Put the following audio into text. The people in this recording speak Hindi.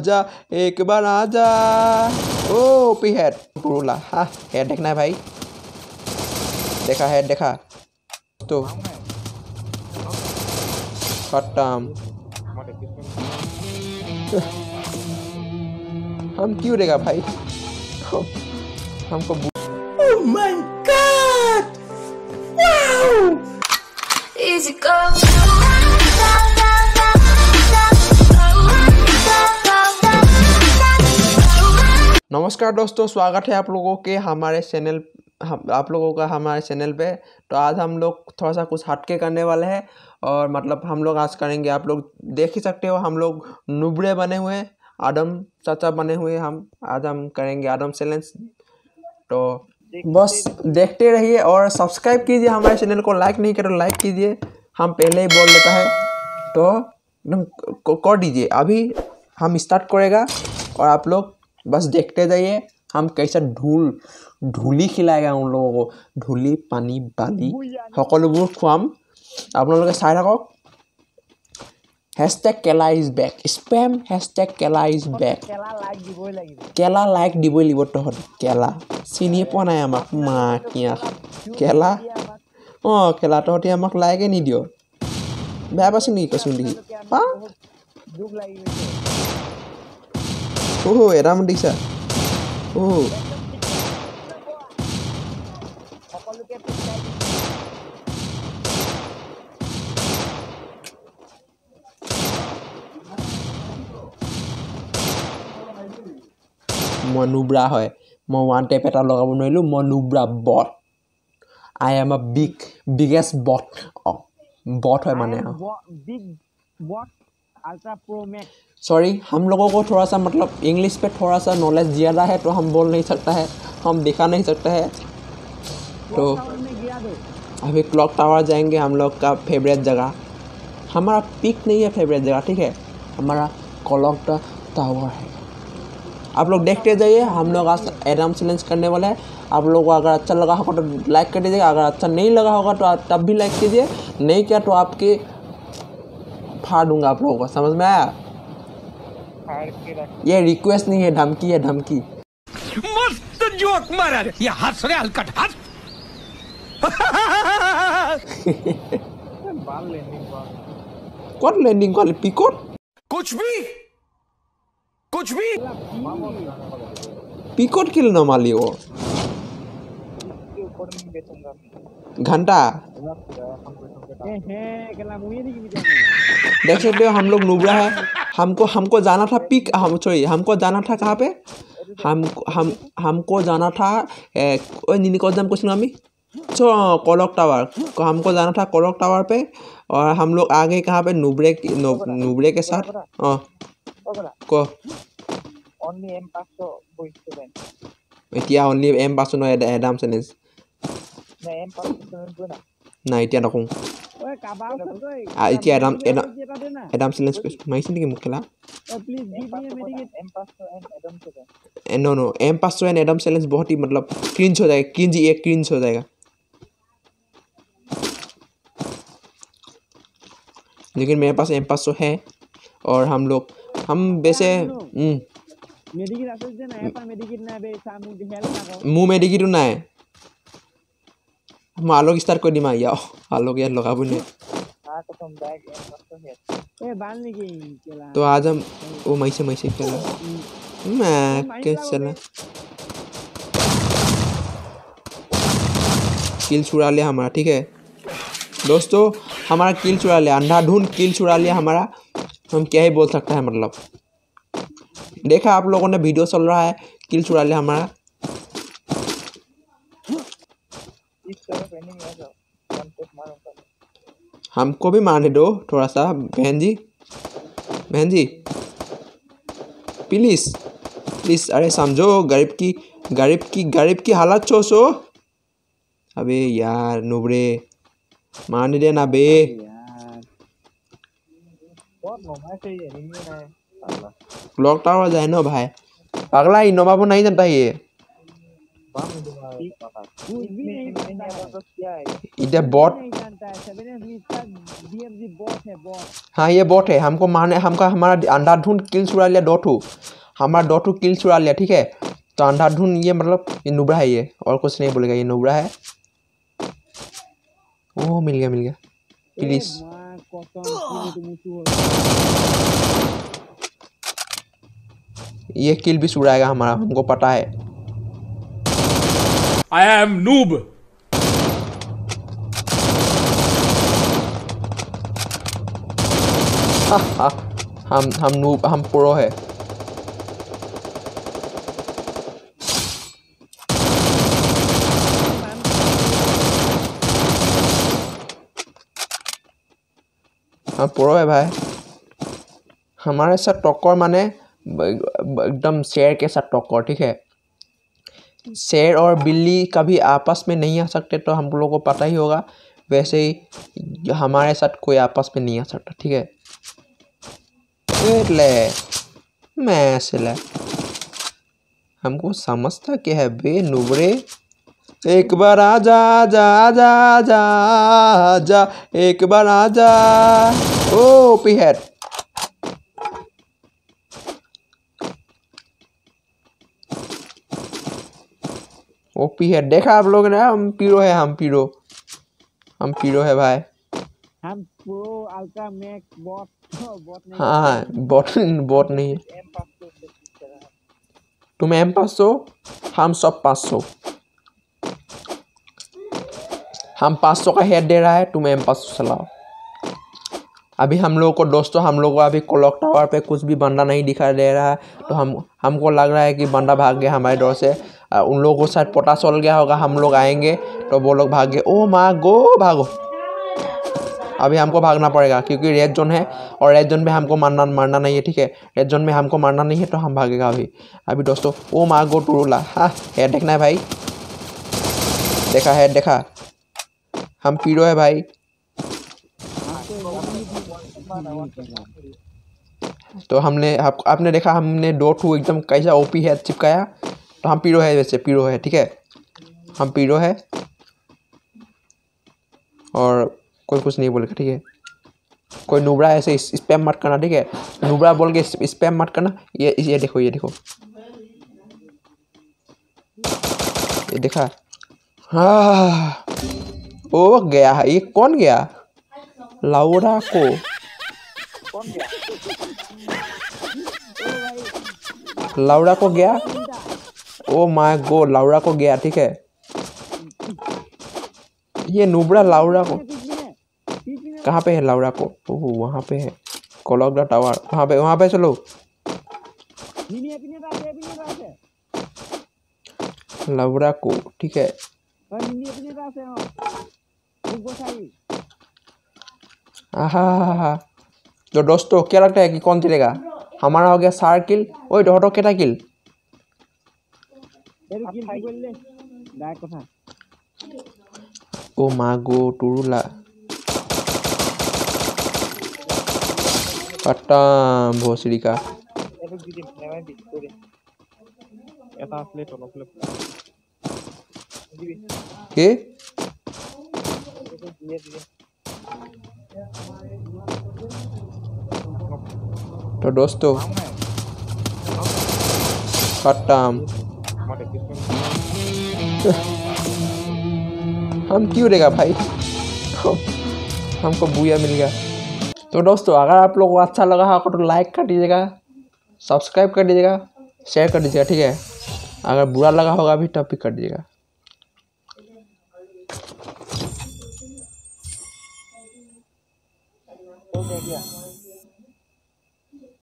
आजा एक बार आजा। ओ पी हेड पुरुला। हाँ हेड देखना है भाई, देखा हेड देखा तो खत्म। हम क्यों देगा भाई हमको। Oh my God! Wow! Easy go. नमस्कार दोस्तों, स्वागत है आप लोगों के हमारे चैनल हमारे चैनल पे। तो आज हम लोग थोड़ा सा कुछ हटके करने वाले हैं और मतलब हम लोग आज करेंगे, आप लोग देख ही सकते हो हम लोग नुबड़े बने हुए, आदम चाचा बने हुए। आज हम करेंगे आदम चैलेंज। तो बस देखते रहिए और सब्सक्राइब कीजिए हमारे चैनल को। लाइक नहीं करो लाइक कीजिए, हम पहले ही बोल देता है तो एकदम कर दीजिए। अभी हम स्टार्ट करेगा और आप लोग बस देखते जाइए हम कैसे ढूली खिलाएगा उन लोगों को। ढूली पानी बाली সকলোবোৰ খুৱাম, আপোনালোকে চাই থাকক। হেশটেগ কেলা ইজ বেক, স্পেম হেশটেগ কেলা ইজ বেক। কেলা লাইক দিবই লাগিব তহঁতি। কেলা চিনি পোৱা নাই আমাক মাকিয়া কেলা। অঁ কেলা তহঁতি আমাক লাইকে নিদিয়, বেয়া পাইছোঁ নেকি কৈছোঁ দেখি পা। এৰাম দিছা মই নুব্ৰা হয়, মই ওৱান টেপ এটা লগাব নোৱাৰিলোঁ। মই নুব্ৰা bot, I am a biggest bot है माने। सॉरी हम लोगों को थोड़ा सा मतलब इंग्लिश पे थोड़ा सा नॉलेज ज़्यादा है तो हम बोल नहीं सकता है, हम दिखा नहीं सकते हैं। तो अभी क्लॉक टावर जाएंगे, हम लोग का फेवरेट जगह। हमारा पिक नहीं है फेवरेट जगह, ठीक है, हमारा क्लॉक टावर है। आप लोग देखते जाइए, हम लोग आज एडम चैलेंज करने वाले हैं। आप लोगों को अगर अच्छा लगा होगा तो लाइक कर दीजिएगा, अगर अच्छा नहीं लगा होगा तो आप तब भी लाइक कीजिए, नहीं किया तो आपके फाड़ दूंगा आप लोगों को। समझ में आया? ये रिक्वेस्ट नहीं है, धमकी है, धमकी। मस्त जोक मारा रे, ये हंस रे हलकट हंस। कौन लैंडिंग वाले पिकोट कुछ भी पिकोट किल न माली वो घंटा। देख सकते हो हम लोग नुब्रा है। हमको जाना था पिक, हमको जाना था कहाँ पे, हमको जाना था निकोजाम कुछ नामी कलक टावर। हमको जाना था कलक टावर पे और हम लोग आ गए कहाँ पे, नुब्रे के साथ। को এতিয়া অনলি এম পাছো নহয় এডাম চেলেঞ্জ নাই এতিয়া নকওঁ। এতিয়া এডাম চেলেঞ্জ মাৰিছে নেকি মোক খেলা। No M 500 and Adam challenge बहुत ही मतलब क्रिंज हो जाएगा, क्रिंज हो जाएगा। लेकिन मेरे पास एम 500 है और हम वैसे मुँह मेडिकिटो নাই। मैं आलोक स्टार्ट कर दिम या आलोक यार लगाबो ने। तो आज हम वो मैसे खेला मैं चला किल चुरा लिया हमारा, ठीक है दोस्तों, हमारा किल चुरा लिया, अंधाधुंध किल चुरा लिया हमारा। हम क्या ही बोल सकते हैं, मतलब देखा आप लोगों ने वीडियो चल रहा है, किल चुरा लिया हमारा। हमको भी मारने दो थोड़ा सा बहन जी प्लीज। अरे समझो गरीब की हालत सो। अबे यार नुबरे मारने देना बे। क्लॉक टावर जाए ना भाई, अगला इनोवा नहीं जानता ये। कुछ भी नहीं जानता है। इधर बॉट, नहीं जानता है 7 इसका DMG बॉट है बॉट। हाँ ये बॉट है। हमको मारने, हमका हमारा अंधाधुंध किल चुरा लिया 2 हमारा 2 किल चुरा लिया, ठीक है। तो अंधाधुंध ये मतलब ये नुबड़ा है, ये और कुछ नहीं बोलेगा, ये नुबड़ा है। ओह मिल गया प्लीज। ये किल भी चुराएगा हमारा, हमको पता है। I am noob. हम नूब, हम प्रो है। हम प्रो है भाई। हमारे साथ टक्कर माने एकदम शेर के साथ टक्कर, ठीक है। शेर और बिल्ली कभी आपस में नहीं आ सकते, तो हम लोगों को पता ही होगा। वैसे ही हमारे साथ कोई आपस में नहीं आ सकता, ठीक है। ले मैं से ले, हमको समझता क्या है बे नुबरे। एक बार आजा जा जा जा जा, एक बार आजा। ओ पी हेड, ओपी है। देखा आप लोग ने, हम पीरो है, हम पीरो है भाई। हम प्रो अल्ट्रा मैक्स बॉट नहीं। हाँ बॉट नहीं है। तुम M500, हम सब 500। हम 500 का हेड दे रहा है, तुम M500 चलाओ। अभी हम लोगों को दोस्तों, हम लोग को अभी क्लॉक टावर पे कुछ भी बंदा नहीं दिखाई दे रहा है। तो हमको लग रहा है कि बंदा भाग गया हमारे डोर से। उन लोगों को शायद पता चल गया होगा हम लोग आएंगे, तो वो लोग भाग गए। ओ माँ गो, भागो। अभी हमको भागना पड़ेगा क्योंकि रेड जोन है, और रेड जोन में हमको मारना नहीं है, ठीक है। रेड जोन में हमको मारना नहीं है, तो हम भागेगा अभी दोस्तों। ओ माँ गो टूरूला, हाँ हेड देखना है भाई। देखा हेड देखा, हम पीरो है भाई। तो हमने आपने देखा, हमने 2 एकदम कैसा ओपी है चिपकाया। तो हम पीरो है, वैसे पीरो है, ठीक है। हम पीरो है और कोई कुछ नहीं बोलेगा, ठीक है। कोई नुबड़ा ऐसे स्पैम मत करना, ठीक है। नुबड़ा बोल के स्पैम मत करना। ये देखो, ये देखा। हाँ ओ गया है, ये कौन गया? लाउडा को लाउडा को गया। ओ माय गो, लाउडा को गया, ठीक है। ये नुबड़ा लाउडा को, कहाँ पे है लाउडा को? ओह वहाँ पे है, क्लॉक द टावर, वहाँ पे चलो। लाउडा को, ठीक है। तो दोस्तों क्या लगता है कि कौन जीतेगा? हमारा हो गया 4 किल। ओए डॉटो केटा किल? ओ माँ गो टूरुला खत्म भोसड़ी का। के तो दोस्तों खत्म। हम क्यों देगा भाई, हमको बुया मिल गया। तो दोस्तों अगर आप लोगों को अच्छा लगा होगा तो लाइक कर दीजिएगा, सब्सक्राइब कर दीजिएगा, शेयर कर दीजिएगा, ठीक है। अगर बुरा लगा होगा भी तब भी कर दीजिएगा। हो गया।